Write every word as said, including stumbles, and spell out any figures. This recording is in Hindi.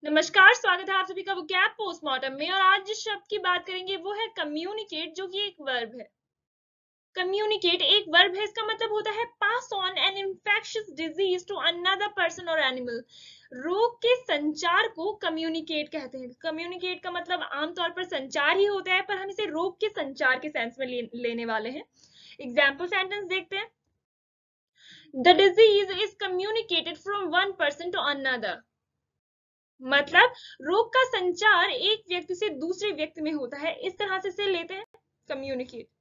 नमस्कार, स्वागत है आप सभी का वो गैप पोस्टमार्टम में। और आज जिस शब्द की बात करेंगे वो है कम्युनिकेट, जो कि एक वर्ब है। कम्युनिकेट एक वर्ब है, इसका मतलब होता है pass on an infectious disease to another person और एनिमल। रोग के संचार को कम्युनिकेट कहते हैं। कम्युनिकेट का मतलब आमतौर पर संचार ही होता है, पर हम इसे रोग के संचार के सेंस में ले, लेने वाले हैं। एग्जाम्पल सेंटेंस देखते हैं। The disease is communicated from one person to another. मतलब रोग का संचार एक व्यक्ति से दूसरे व्यक्ति में होता है, इस तरह से इसे लेते हैं कम्युनिकेट।